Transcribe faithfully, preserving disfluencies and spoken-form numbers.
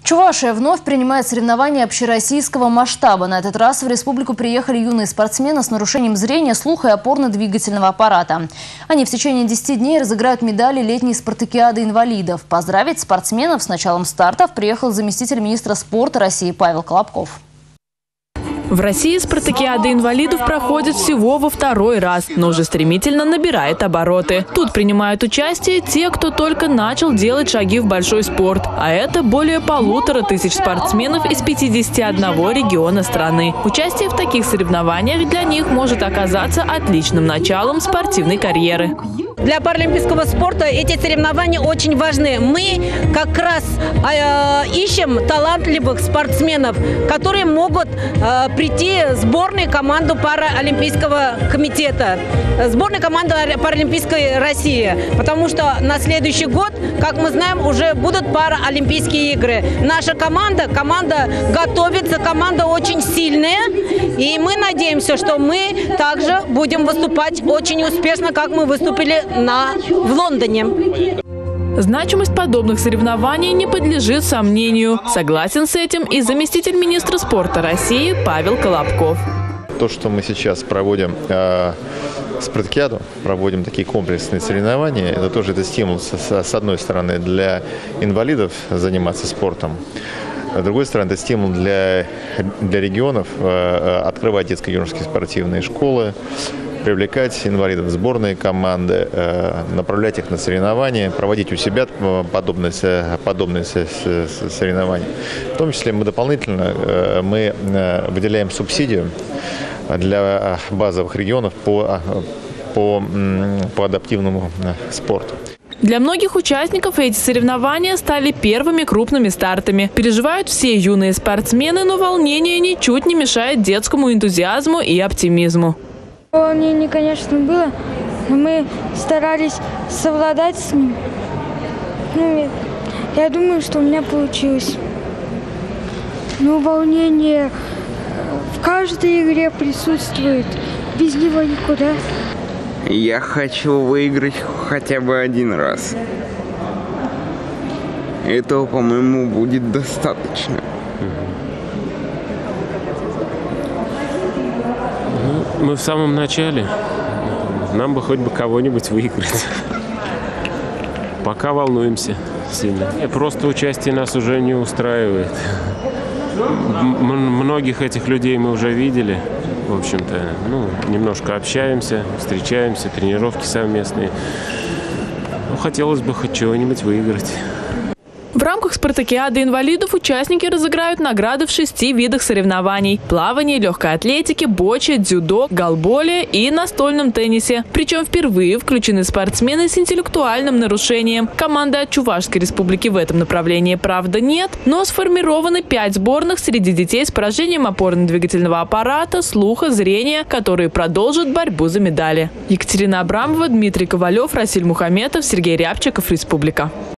Чувашия вновь принимает соревнования общероссийского масштаба. На этот раз в республику приехали юные спортсмены с нарушением зрения, слуха и опорно-двигательного аппарата. Они в течение десяти дней разыграют медали летней спартакиады инвалидов. Поздравить спортсменов с началом стартов приехал заместитель министра спорта России Павел Колобков. В России спартакиада инвалидов проходит всего во второй раз, но уже стремительно набирает обороты. Тут принимают участие те, кто только начал делать шаги в большой спорт. А это более полутора тысяч спортсменов из пятидесяти одного региона страны. Участие в таких соревнованиях для них может оказаться отличным началом спортивной карьеры. Для паралимпийского спорта эти соревнования очень важны. Мы как раз э, ищем талантливых спортсменов, которые могут э, прийти в сборную команду Паралимпийского комитета, сборную команду Паралимпийской России. Потому что на следующий год, как мы знаем, уже будут Паралимпийские игры. Наша команда, команда готовится, команда очень сильная. И мы надеемся, что мы также будем выступать очень успешно, как мы выступили на, в Лондоне. Значимость подобных соревнований не подлежит сомнению. Согласен с этим и заместитель министра спорта России Павел Колобков. То, что мы сейчас проводим э, спартакиаду, проводим такие комплексные соревнования, это тоже это стимул, с, с одной стороны, для инвалидов заниматься спортом. С другой стороны, это стимул для, для регионов э, открывать детско-юношеские спортивные школы, привлекать инвалидов в сборные команды, э, направлять их на соревнования, проводить у себя подобные, подобные соревнования. В том числе мы дополнительно э, мы выделяем субсидию для базовых регионов по, по, по адаптивному спорту. Для многих участников эти соревнования стали первыми крупными стартами. Переживают все юные спортсмены, но волнение ничуть не мешает детскому энтузиазму и оптимизму. Волнение, конечно, было, но мы старались совладать с ним. Ну, я думаю, что у меня получилось. Но волнение в каждой игре присутствует, без него никуда. Я хочу выиграть хотя бы один раз. Этого, по-моему, будет достаточно. Ну, мы в самом начале. Нам бы хоть бы кого-нибудь выиграть. Пока волнуемся сильно. Просто участие нас уже не устраивает. Многих этих людей мы уже видели. В общем-то, ну, немножко общаемся, встречаемся, тренировки совместные. Ну, хотелось бы хоть чего-нибудь выиграть. В рамках спартакиады инвалидов участники разыграют награды в шести видах соревнований – плавании, легкой атлетике, боче, дзюдо, голболе и настольном теннисе. Причем впервые включены спортсмены с интеллектуальным нарушением. Команды от Чувашской республики в этом направлении, правда, нет, но сформированы пять сборных среди детей с поражением опорно-двигательного аппарата, слуха, зрения, которые продолжат борьбу за медали. Екатерина Абрамова, Дмитрий Ковалев, Расиль Мухаметов, Сергей Рябчиков, Республика.